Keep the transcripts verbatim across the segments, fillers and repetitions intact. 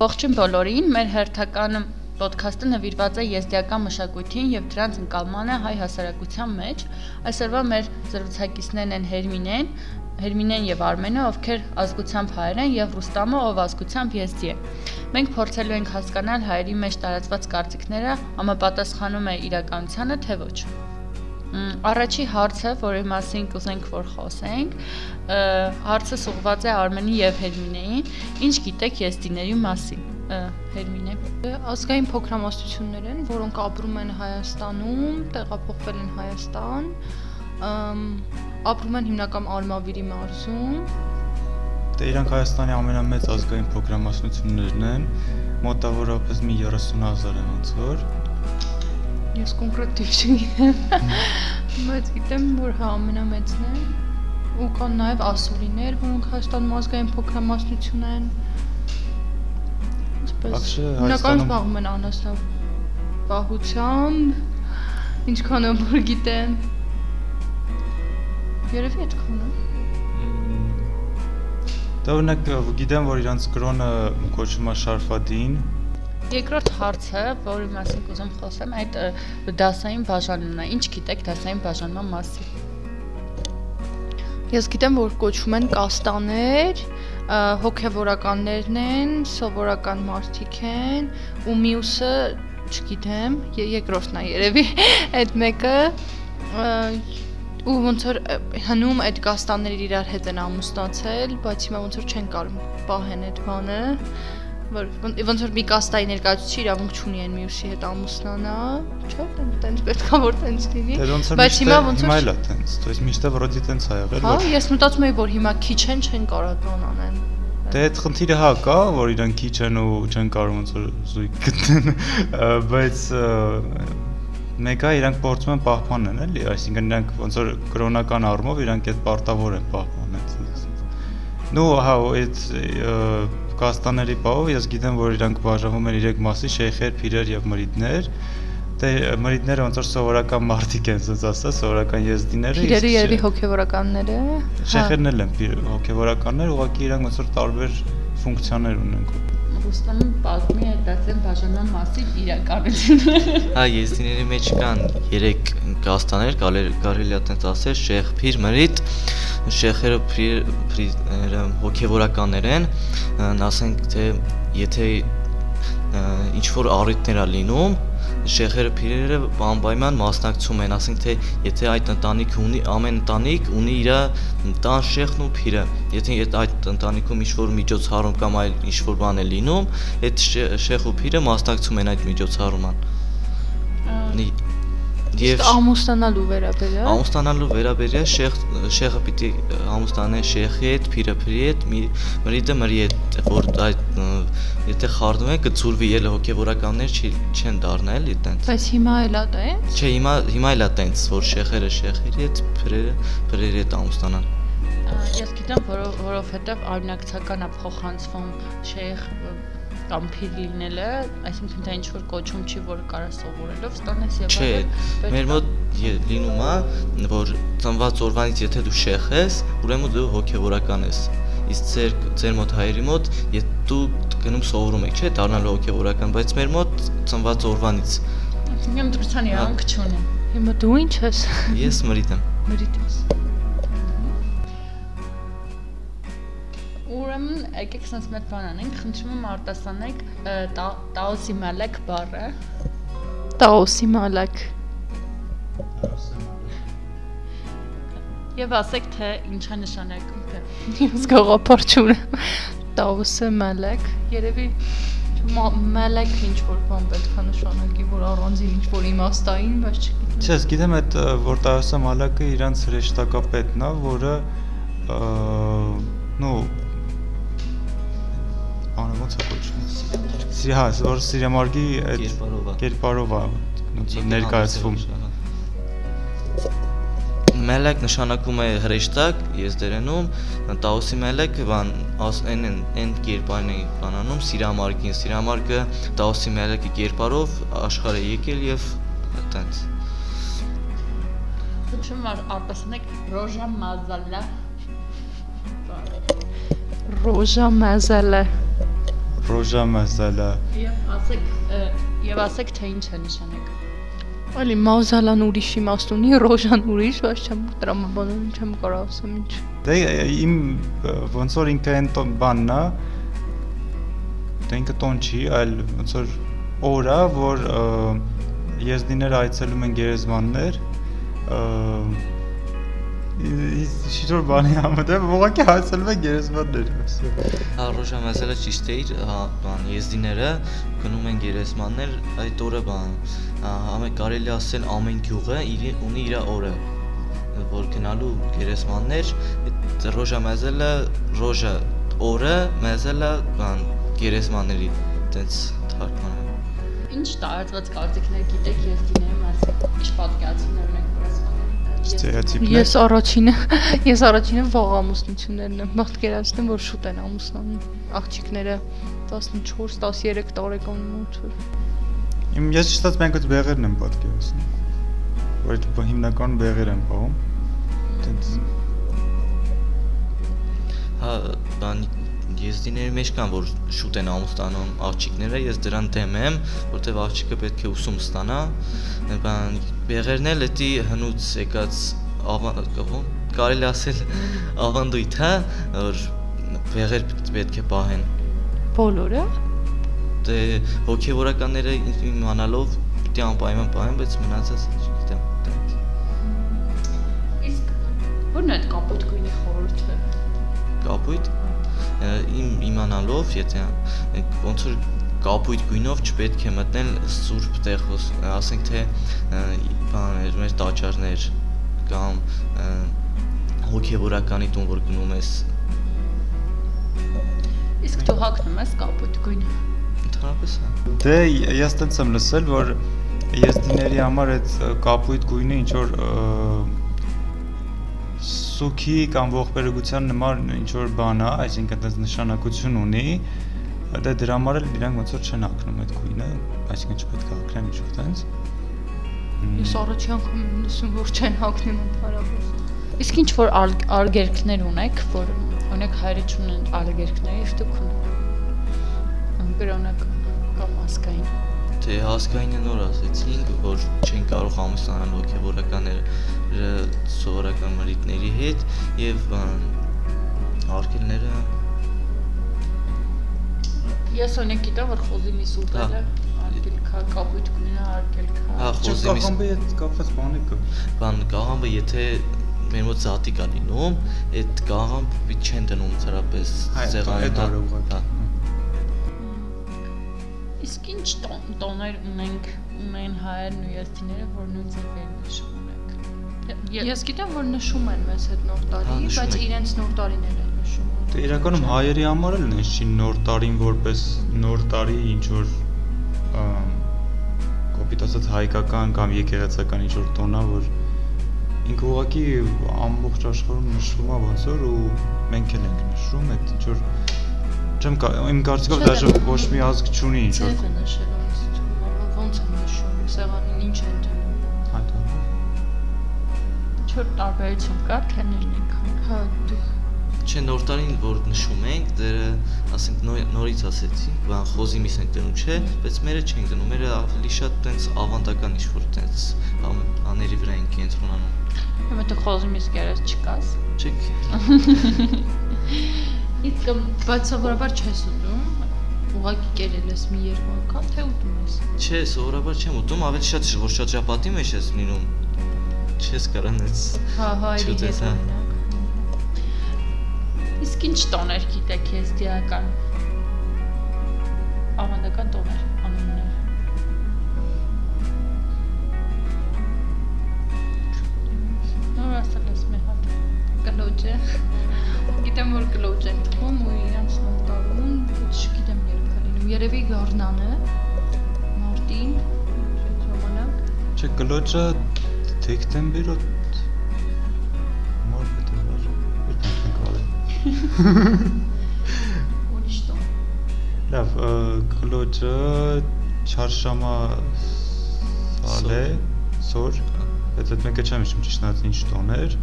Ողջույն բոլորին, մեր հերթական պոդքասթը նվիրված է եզդիական մշակույթին եւ դրանց ընկալմանը հայ հասարակության մեջ։ Այսօրվա մեր զրուցակիցներն են Հերմինեն, Հերմինեն եւ Արմենը, ովքեր ազգությամբ հայեր են, եւ Ռուստամը, ով ազգությամբ եզդի է։ Մենք փորձելու ենք հասկանալ հայերի մեջ տարածված կարծիքները համապատասխանում է իրականությանը, թե ոչ։ Առաջի հարցը, որի մասին կուզենք որ խոսենք, հարցը ուղղված է Արմենի եւ Հերմինեին, ինչ գիտեք եզդիների մասին։ Հերմինե։ Ազգային փոքրամասնություններ են, որոնք ապրում են Հայաստանում, տեղափոխվել են Հայաստան, ապրում են հիմնական Արմավիրի մարզում։ Դե իրանք Հայաստանի ամենամեծ ազգային փոքրամասնություններն են, մոտավորապես մի երեսուն հազար են ոնց որ։ Ես կոնկրետ տիպ չգիտեմ, բայց գիտեմ, որ հա ամենամեծն է, ու կան նաև ասորիներ, որոնք Հայաստանում ազգային փոքրամասնություն են, հիմնականում զբաղվում են անասնապահությամբ, ինչքան որ գիտեմ, երևի այդքանը։ Դա օրինակ գիտեմ, որ իրանց կրոնը կոչվում է Շարֆադին։ Երկրորդ հարցը, որի մասին կուզեմ խոսեմ, այդ դասային բաժանումն է։ Ինչ գիտեք դասային բաժանման մասին։ Ես գիտեմ, որ կոչվում են կաստաներ, հոգևորականներն են, սովորական մարդիկ են, ու մյուսը, չգիտեմ, երկրորդն է երևի, այդ մեկը, ու ոնց որ հնում այդ կաստաները իրար հետ են ամուսնացել, բայց հիմա ոնց որ չեն կարող պահեն այդ բանը, ոնց որ մի կաստայի ներկայացուցիչ իրավունք չունի այն մյուսի հետ ամուսնանա, չէ՞, տենց պետք է որ տենց լինի, բայց հիմա ոնց որ հիմա էլ է տենց, то есть միշտ վրոդի տենց ա եղել, որ հա, ես մտածում եմ, որ հիմա քիչ են, չեն կարող բան անեն։ Դե այդ խնդիրը հա կա, որ իրանք քիչ են ու չեն կարող ոնց որ զույգ գտնեն, բայց մեկը իրանք փորձում են պահպանել, էլի, այսինքն իրանք ոնց որ կրոնական առումով իրանք այդ պարտավոր են պահպանել։ Նու հա այդ կաստաների բաղով ես գիտեմ, որ իրանք բաժանվում են երեք մասի, շեյխեր, փիրեր եւ մրիդներ։ Դե մրիդները ոնց որ սովորական մարդիկ են, ասած ասա, սովորական եզդիները։ Փիրերը երևի հոգևորականներ է։ Շեյխերն էլ են հոգևորականներ, ուղղակի իրանք ոնց որ տարբեր ֆունկցիաներ ունեն։ Ռուստամը պատմի է դասեն բաժանման մասին իրականությունը։ Հա, եզդիների մեջ կան երեք կաստաներ, կարելի է այդպես ասել, շեյխ, փիր, մրիդ։ Շեյխերը փիրերը հոգևորականներ են, ասենք թե եթե ինչ որ առիթներ է լինում, շեյխերը փիրերը անպայման մասնակցում են, ասենք թե եթե այդ ընտանիքը ունի, ամեն ընտանիք ունի իր տան շեյխն ու փիրը, եթե այդ ընտանիքում ինչ որ միջոցառում կամ այլ ինչ որ բան է լինում, այդ շեյխ ու փիրը մասնակցում են այդ միջոցառման։ Եվ ամուսնանալու վերաբերյալ ամուսնանալու վերաբերյալ շեյխ շեյխը պիտի ամուսնանե շեյխի հետ, փիրը փիրի հետ, մրիդը մրի հետ, որ այդ եթե խառնում է կծուրվի ելը հոգևորականներ չեն դառնա էլի տենց։ Բայց հիմա էլ է տենց։ Չէ, հիմա հիմա էլ է տենց, որ շեյխերը շեյխի հետ, փրերը փրերի հետ ամուսնանան։ Ես գիտեմ, որովհետև արյունակցական է փոխանցվում շեյխ կամ փիր լինելը, այսինքն դա ինչ որ կոչում չի, որ կարա սովորելով ստանաս եւ այլն։ Չէ, մեր մոտ լինում է, որ ծնված օրվանից եթե դու շեյխ ես, ուրեմն դու հոգևորական ես։ Իսկ ձեր ձեր մոտ հայերի մոտ, եթե դու գնում սովորում եք, չէ, դառնալու հոգևորական, բայց մեր մոտ ծնված օրվանից։ Այսինքն դրության իրանք չունի։ Հիմա դու ինչ ես։ Ես մրիդ եմ։ Մրիդ ես։ Ուրեմն եկեք sense մեկ բան անենք, խնդրում եմ արտասանեք տաոսի մալակ բառը։ Տաոսի մալակ։ Եվ ասեք թե ինչ է նշանակում թե։ Ես գաղափար չունեմ։ Տաոսը մալակ, երևի մալակ ինչ որ բան պետք է նշանակի, որ առանձին ինչ որ իմաստային, բայց չգիտեմ։ Չէ, ես գիտեմ այդ որ տաոսը մալակը իրանց հրեշտակապետն է, որը նո Անը ոնց է կոչվում։ Հա, որ Սիրամարգի այդ կերպարով է ներկայացվում։ Մելեք նշանակում է հրեշտակ եզդերենում, տաոսի մելեկը բան այն այն կերպարն է բանանում Սիրամարգին, Սիրամարգը տաոսի մելեկի կերպարով աշխարհ է եկել եւ այդտենց։ Խնդրում եմ արտասանեք Ռոժա Մազալա։ Ռոժա Մազալա։ Ռոժա մազալա։ Եվ ասեք, եւ ասեք թե ինչ է նշանակը։ Այլի մազալան ուրիշ իմաստ ունի, ռոժան ուրիշ, բայց չեմ տրամաբանում, չեմ կարող ասեմ ինչ։ Դե իմ ոնց որ ինքը այն բանն է, դե ինքը տոն չի, այլ ոնց որ օր է, որ եզդիները այցելում են գերեզմաններ, Շիժոր բանի համատեղ ուղղակի այցելում են գերեզմաններ։ Հա, Ռոժա մազալը ճիշտ է, հա, բան եզդիները գնում են գերեզմաններ, այդ օրը բան, համը կարելի ասել ամեն գյուղը ունի իր օրը, որ գնալու գերեզմաններ, այդ Ռոժա մազալը, Ռոժա օրը, մազալը բան գերեզմանների, այդպես թարգմանել։ Ինչ տարածված կարծիքներ գիտեք եզդիների մասին, ինչ պատկերացումներ ունեք Ես առաջինը, ես առաջինը վաղ ամուսնություններն եմ պատկերացնում, որ շուտ են ամուսնանում, աղջիկները տասնչորս տասներեք տարեկան մոտ։ Իմ ես ճիշտած մենք այդ բեղերն եմ պատկերացնում, որ այդ հիմնական բեղեր են պահում։ Հա, բան եզդիների մեջ կան, որ շուտ են ամուսնանում աղջիկները, ես դրան դեմ եմ, որտեղ աղջիկը պետք է ուսում ստանա, բան բեղերն էլ էդի հնուց եկած կարելի ասել ավանդույթ է, որ բեղեր պետք է պահեն։ Բոլորը։ Դե հոգևորականները իմանալով պիտի անպայման պահեն, բայց մնացած չգիտեմ։ Իսկ ո՞րն է այդ կապույտ գույնի խորհուրդը։ Կապույտ իմ իմանալով, եթե ոնց որ կապույտ գույնով չպետք է մտնել սուրբ տեղ, ասենք թե բաներ, մեր տաճարներ կամ հոգևորականի տուն, որ գնում ես։ Իսկ դու հագնում ես կապույտ գույնը։ Ընդհանրապես հա։ Դե ես տենց եմ լսել, որ եզդիների համար այդ կապույտ գույնը ինչ որ սուքի կամ ողբերգության նման ինչ որ բան է, այսինքն այդպես նշանակություն ունի, դե դրա համար էլ իրանք ոնց որ չեն հագնում այդ գույնը, այսինքն չպետք է հագնեն ինչ որ տենց։ Ես առաջի անգամ եմ լսում, որ չեն հագնում ընդհանրապես։ Իսկ ինչ որ արգերքներ ունեք, որ օրինակ հայրը չունեն արգերքներ, իսկ դուք ունեք կրոնական կամ ազգային։ Թե ազգայինը նոր ասեցինք, որ չեն կարող ամուսնանալ հոգևորականները սովորական մրրիկների հետ եւ արգելները Ես օրինակ գիտեմ, որ խոզի միսուտերը արգելքա, կապույտ գույնը արգելքա։ Հա, խոզի միս Կաղամբը հետ կապված բանը կա։ Բան կաղամբը եթե մեր մոտ զատի կա լինում, այդ կաղամբը չեն դնում ծրապես սեղանին։ Իսկ ինչ տոներ ունենք ունեն հայերն ու եզդիները, որ նույն ձևերն նշում ունեք։ Ես գիտեմ, որ նշում են մեզ հետ նոր տարի, բայց իրենց նոր տարիներն են նշում։ Դե իրականում հայերի համար էլ նենց չի նոր տարին որպես նոր տարի ինչ որ կոպիտ ասած հայկական կամ եկեղեցական ինչ որ տոն է, որ ինքը ուղղակի ամբողջ աշխարհում նշվում է ոնց որ ու մենք էլ ենք նշում այդ ինչ որ Չեմ իմ կարծիքով դաժե ոչ մի ազգ չունի ինչ որ Ձևը նշելով ոնց են նշում, սեղանին ինչ են դնում։ Հա դա։ Չոր տարբերություն կա, թե նույն այնքան։ Հա, դու Չէ, նոր տարին որ նշում ենք, դերը ասենք նորից ասեցինք, բան խոզի միս ենք դնում, չէ, բայց մերը չենք դնում, մերը ավելի շատ տենց ավանդական ինչ-որ տենց աների վրա ենք կենտրոնանում։ Հիմա դու խոզի միս կերես չկաս։ Չեք։ Իսկ բայց սովորաբար չես ուտում, ուղղակի կերել ես մի երկու անգամ, թե ուտում ես։ Չէ, սովորաբար չեմ ուտում, ավելի շատ որ շրջապատի մեջ ես լինում։ Չես կարող նենց։ Հա, հայերի հետ օրինակ։ Իսկ ինչ տոներ գիտեք եզդիական։ Ավանդական տոներ, անուններ։ Նոր ասել ես մեր հատ կլոջը։ Գիտեմ որ կլոջ են թվում ու իրանց նոր տարում, ոչ չգիտեմ երբ է լինում։ Երևի գառնանը, մարտին, այդ ժամանակ։ Չէ, կլոջը դեկտեմբեր ու մարտ փետրվար։ Երբ ենք արել։ Ուրիշ տոն։ Լավ, կլոջը չարշամա սալե, սոր, այդ այդ մեկը չեմ հիշում ճիշտ ինչ տոներ։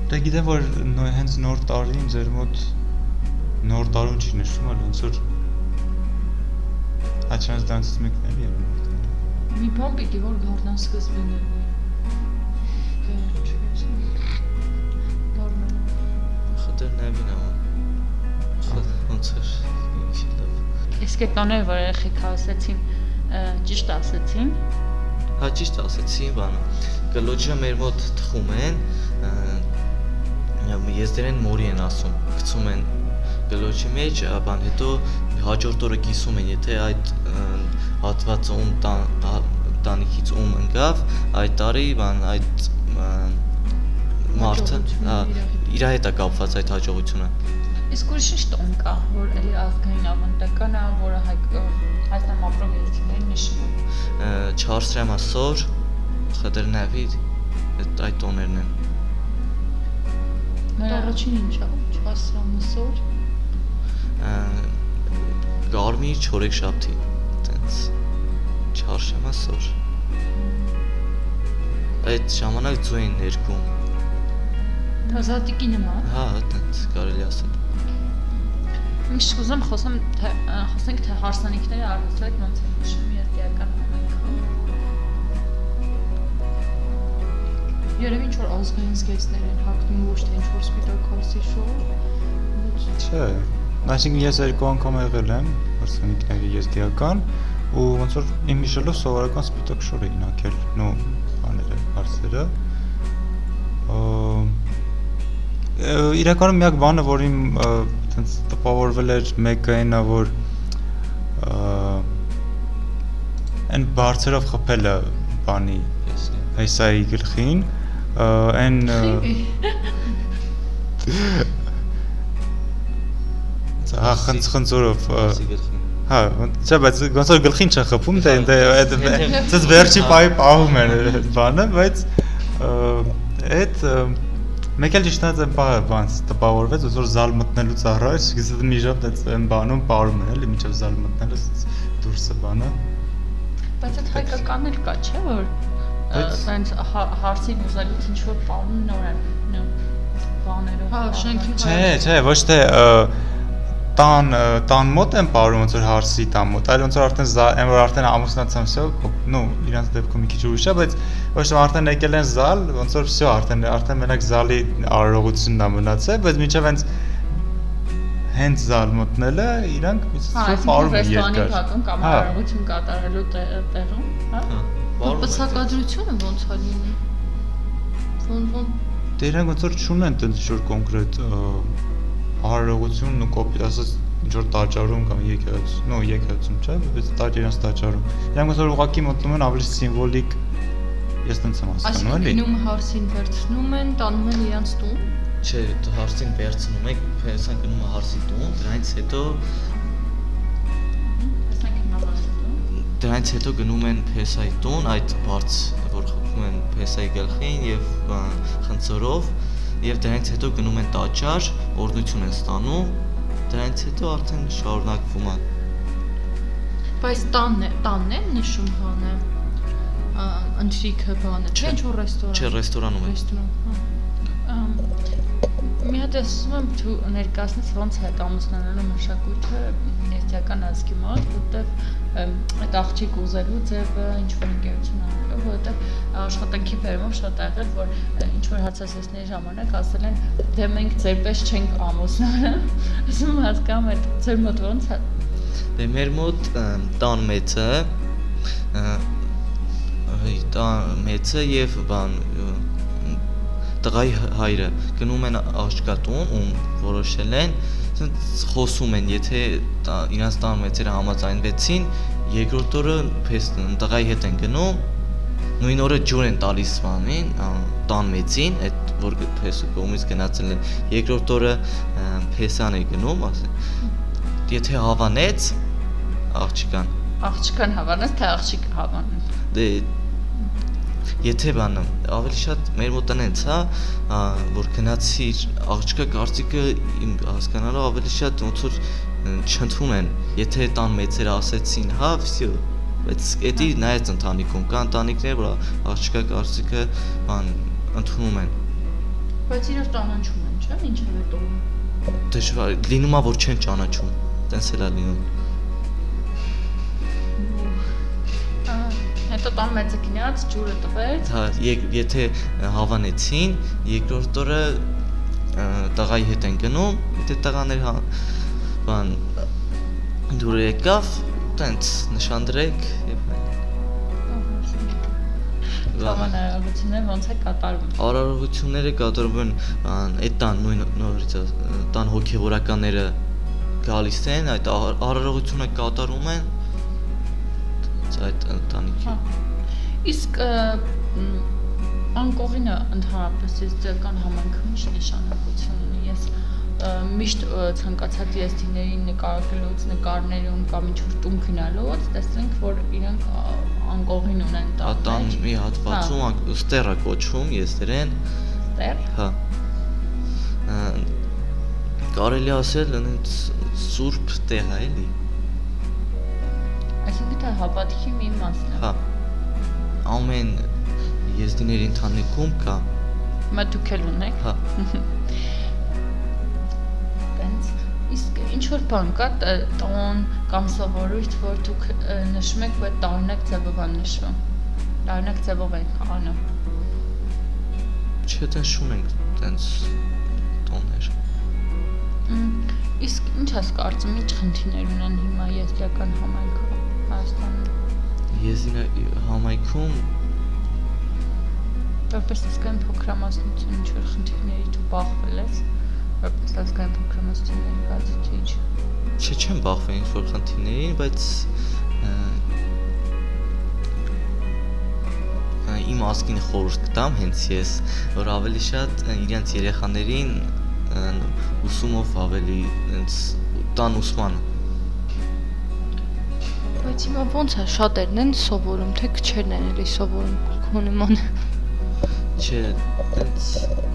Դա գիտեմ որ հենց նոր տարին ձեր մոտ նոր տարուն չի նշում, այլ ոնց որ Աչանց դրանցից մեկն էլի է։ Մի բան պիտի որ գարնան սկզբին է։ Խտեր նավին ամ։ Ոնց էր ինքնի լավ։ Իսկ այդ բաները որ երեխեքը ասեցին, ճիշտ ասեցին։ Հա ճիշտ ասեցին, բանը։ Գլոջը մեր մոտ թխում են, ես դերեն մորի են ասում, գցում են գլոջի մեջ, բան հետո հաջորդ օրը կիսում են, եթե այդ հատվածը ում տանիքից ում ընկավ, այդ տարի բան այդ մարդը իր հետ է կապված այդ հաջողությունը։ Իսկ ուրիշ ինչ տոն կա, որ էլի ազգային ավանդական է, որը Հայաստան ապրող երեխաներին նշում են։ Չարսրամասոր, խդրնավի, այդ տոներն են։ Առաջին ինչ է, չարսրամասոր։ Կարմիր չորեքշաբթի, տենց չարսրամասոր։ Այդ ժամանակ ձու են ներկում։ Հազատիկի նման։ Հա, տենց կարելի ասել։ Ինչ ուզում խոսեմ, թե խոսենք թե հարսանիքները արհեստորեն ոնց են նշում երդիական համայնքում։ Երևի ինչ-որ ազգային զգեստներ են հագնում, ոչ թե ինչ-որ սպիտակ հարսի շոր։ Չէ, այսինքն ես երկու անգամ եղել եմ հարսանիքների երդիական ու ոնց որ իմ հիշելով սովորական սպիտակ շոր էին հագել, նո բաները, հարսերը։ Իրականում միակ բանը, որ իմ տենց տպավորվել էր մեկը այնա, որ այն բարձրով խփելը բանի հեսայի գլխին, այն հա խնձորով հա, չէ, բայց ոնց որ գլխին չէ խփում, դե այդ ցած վերջի պահի պահում են բանը, բայց այդ մեկ էլ ճիշտ է բանը բանց տպավորվեց, ոնց որ զալ մտնելուց առաջ, գիտես մի ժամ այդ այն բանում պարում են, էլի մինչև զալ մտնելը դուրսը բանը։ Բայց այդ հայկականն էլ կա, չէ՞ որ այնց հարսին ուզելուց ինչ որ պարում նոր են բաներով։ Հա, շենքի։ Չէ, չէ, ոչ թե տան տան մոտ են պարում ոնց որ հարսի տան մոտ, այլ ոնց որ արդեն այն որ արդեն ամուսնացան всё, նո, իրանց դեպքում մի քիչ ուրիշ է, բայց ոչ թե արդեն եկել են զալ, ոնց որ всё, արդեն արդեն մենակ զալի արարողությունն է մնացել, բայց մինչև հենց հենց զալ մտնելը իրանք պարում են երկար։ Ռեստորանի բակում կամ արարողություն կատարելու տեղում, հա։ Բացակայությունը ոնց է լինի։ Ոնց ոնց Դե իրանք ոնց որ չունեն տենց ինչ-որ կոնկրետ արարողությունն ու կոպիտ ասած ինչ-որ տաճարում կամ եկեղեցում, նո եկեղեցում չէ, բայց տաճ իրանց տաճարում։ Իրանք ոնց որ ուղղակի մտնում են ավելի սիմվոլիկ, ես տենց եմ հասկանում, էլի։ Այսինքն գնում հարսին վերցնում են, տանում են իրանց տուն։ Չէ, հարսին վերցնում եք, փեսան գնում է հարսի տուն, դրանից հետո Դրանից հետո գնում են փեսայի տուն, այդ բարձ, որ խփում են փեսայի գլխին եւ խնձորով, եւ դրանից հետո գնում են տաճար, օրհնություն են ստանում, դրանից հետո արդեն շարունակվում է։ Բայց տանն է, տանն է նշում բանը։ Ընթրիքը բանը, չէ՞ ինչ որ ռեստորան։ Չէ, ռեստորանում է։ Ռեստորան, Մի հատ ասում եմ դու ներկայացնես ոնց է ամուսնանալու մշակույթը ներդիական ազգի մոտ, որտեղ այդ աղջիկ ուզելու ձևը ինչ որ ընկերություն անելու, որտեղ աշխատանքի բերումով շատ ա եղել, որ ինչ որ հացասեսների ժամանակ ասել են դե մենք ձեր պես չենք ամուսնանա, ասում հասկանում այդ ձեր մոտ ոնց է։ Դե մեր մոտ տան մեծը, տան մեծը եւ բան տղայի հայրը գնում են աղջկատուն ու որոշել են խոսում են եթե իրանց տան մեծերը համաձայնվեցին երկրորդ օրը տղայի հետ են գնում նույն օրը ջուր են տալիս բանին տան մեծին այդ որ փեսը կողմից գնացել են երկրորդ օրը փեսան է գնում եթե հավանեց աղջկան աղջկան հավանեց թե աղջիկ հավանեց դե Եթե բանը ավելի շատ մեր մոտ այնց հա որ գնացի աղջկա կարծիքը իմ հասկանալով ավելի շատ ոնց որ չընդունում են եթե տան մեծերը ասեցին հա всё բայց էդի նայած ընտանիքում կան ընտանիքներ որ աղջկա կարծիքը բան ընդունում են Բայց իրար ճանաչում են, չէ՞, ինչև է տոնում։ Դժվար, լինում է որ չեն ճանաչում, տենց էլ է լինում։ Հետո տան մեծը գնաց, ջուրը տվեց։ Հա, եթե հավանեցին, երկրորդ օրը տղայի հետ են գնում, եթե տղաներ բան դուրը եկավ, տենց նշանդրեք եւ Արարողությունները ոնց է կատարվում։ Արարողությունները կատարվում են այդ տան նույն նորից տան հոգեվորականները գալիս են, այդ արարողությունը կատարում են այդ ընտանիքի։ Իսկ անկողինը ընդհանրապես եզդիական համայնքում ինչ նշանակություն ունի։ Ես միշտ ցանկացած եզդիներին նկարագրելուց, նկարներում կամ ինչ-որ տուն գնալուց տեսնենք, որ իրենք անկողին ունեն տան։ Տան մի հատվածում ստեռ է կոչվում եզդերեն։ Ստեռ։ Հա։ Կարելի ասել այնց սուրբ տեղ է, էլի։ Այսինքն դա հավատքի մի մասն է։ Հա։ Ամեն եզդիների ընտանիքում կա։ Մա դուք էլ ունեք։ Հա։ Տենց իսկ ինչ որ բան կա տոն կամ սովորույթ, որ դուք նշում եք, որ տարօրինակ ձևով են նշվում։ Տարօրինակ ձևով են անում։ Չէ, տենց շունենք, տենց տոններ։ Իսկ ինչ ես կարծում, ինչ խնդիրներ ունեն հիմա եզդիական համայնքում Հայաստանում։ Եզդի համայնքում որպես ազգային փոքրամասնություն ինչ որ խնդիրների դու բախվել ես, որպես ազգային փոքրամասնություն ներկայացուցիչ։ Չէ, չեմ բախվել ինչ որ խնդիրներին, բայց իմ ազգին խորհուրդ կտամ հենց ես, որ ավելի շատ իրենց երեխաներին ուսումով ավելի հենց տան ուսման։ Բայց հիմա ոնց է շատերն են սովորում, թե քչերն են էլի սովորում քո նման։ Չէ, տենց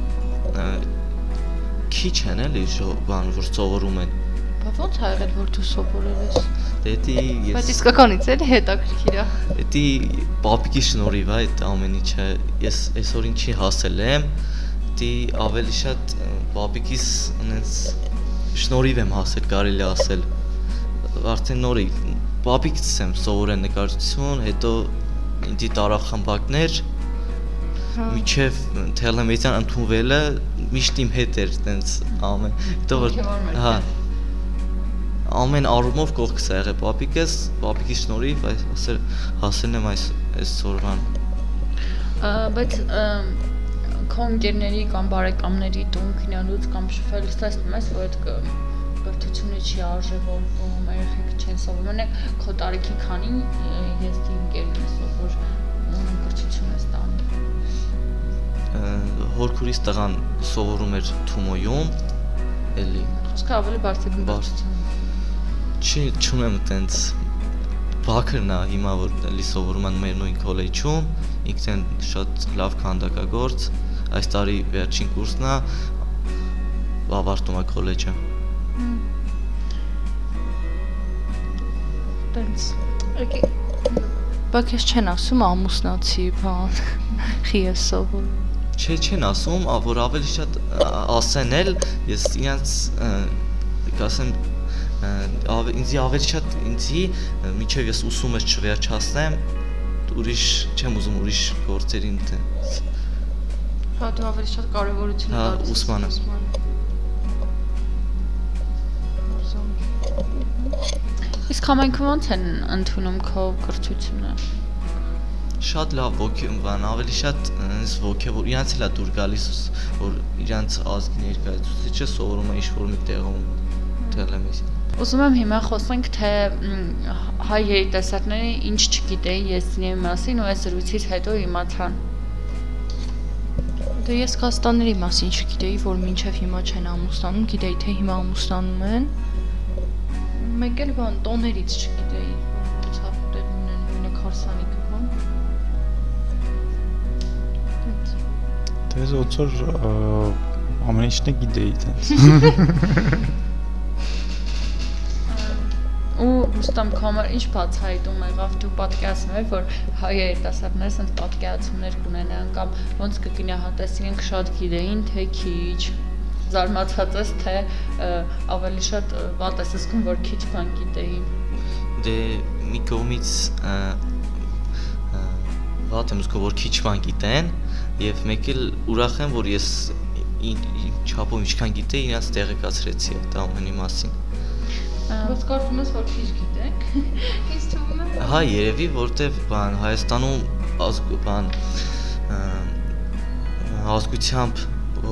քիչ են էլի բան որ սովորում են։ Բա ոնց ա եղել որ դու սովորել ես։ Դե ես Բայց իսկականից էլի հետաքրքիր է։ Դե պապիկի շնորհիվ է այդ ամեն ինչը, ես այսօր ինչի հասել եմ, դե ավելի շատ պապիկիս այնց շնորհիվ եմ հասել, կարելի ասել։ Արդեն նորից պապիկից եմ սովորել նկարչություն, հետո ինձ տարախմբակներ միջև տելևիզիան ընդունվելը միշտ իմ հետ էր տենց ամեն հետո որ հա ամեն առումով կողքս է եղել պապիկս, պապիկի շնորհիվ այսօր հասել եմ այս այսօրվան։ Բայց քո ընկերների կամ բարեկամների տուն գնալուց կամ շփվելուց տեսնում ես, որ այդ կրթությունը չի արժևորվում, երեխեք չեն սովորում, մենակ քո տարիքի քանի եզդի ընկերն ես, որ կրթություն ես տանում։ Հորքուրիս տղան սովորում էր Թումոյում, էլի։ Խոսքը ավելի բարձր գնացություն։ Չի, չունեմ տենց բակրն է հիմա որ էլի սովորում են մեր նույն քոլեջում, ինքն շատ լավ քանդակագործ, այս տարի վերջին կուրսն է, ավարտում է քոլեջը։ Տենց։ Եկե։ Բայց ես չեն ասում ամուսնացի, բան, խի ես սովորում։ Չէ, չեն ասում, որ ավելի շատ ասեն էլ, ես իրենց կասեմ ինձի ավելի շատ ինձի միջև ես ուսումս չվերջացնեմ, ուրիշ չեմ ուզում ուրիշ գործերին տենց։ Հա, դու ավելի շատ կարևորություն տալիս ես ուսմանը։ Իսկ համայնքում ոնց են ընդունում քո կրթությունը։ Շատ լավ ոգեբան, ավելի շատ ոգևոր, իրանց էլ է դուր գալիս, որ իրանց ազգի ներկայացուցիչը սովորում է ինչ-որ մի տեղում տելևիզիոն։ Ուզում եմ հիմա խոսենք, թե հայ երիտասարդները ինչ չգիտեին եզդիների մասին ու այս զրույցից հետո իմացան։ Դե ես Կազականների մասին չգիտեի, որ մինչև հիմա չեն ամուսնանում, գիտեի թե հիմա ամուսնանում են։ Մեկ էլ բան տոներից չգիտեի, ոնց է տեղ ունեն նույնը քարսանիքը, բան։ Դες ոնց որ ամեն ինչն է գիտեի տենց։ Ու Ռուստամ քո համար ինչ բացահայտում եղավ դու պատկերացնում ես որ հայ երիտասարդները ասենց պատկերացումներ կունենան կամ ոնց կգնահատես իրենք շատ գիտեին թե քիչ զարմացած ես թե ավելի շատ վատ ես զգում որ քիչ բան գիտեին Դե մի կողմից վատ եմ զգում որ քիչ բան գիտեն եւ մեկ էլ ուրախ եմ որ ես չափով ինչքան գիտեի իրաց տեղեկացրեցի այդ ամենի մասին Բայց կարծում ես որ քիչ գիտեք ինձ թվում է Հա երևի որտեվ բան Հայաստանում ազգ բան ազգությամբ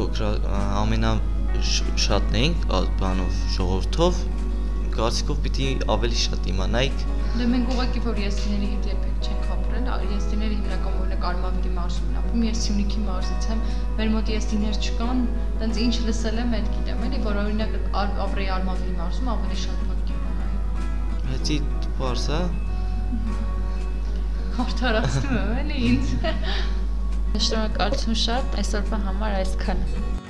ամենաշատն էինք բանով ժողովրդով կարծիքով պիտի ավելի շատ իմանայիք Դե մենք ուղղակի որ եսիների հետ երբեք չենք ապրել եսիները հիմնական օրինակ Արմավիրի մարզումն ապրում ես Սյունիքի մարզից եմ մեր մոտ եսիներ չկան տենց ինչ լսել եմ այդ գիտեմ էլի որ օրինակ ապրեի Արմավիրի մարզում ավելի շատ բան կիմանայի Հետի պարզ է Արդարացնում եմ էլի ինձ Շնորհակալություն շատ այսօրվա համար այսքանը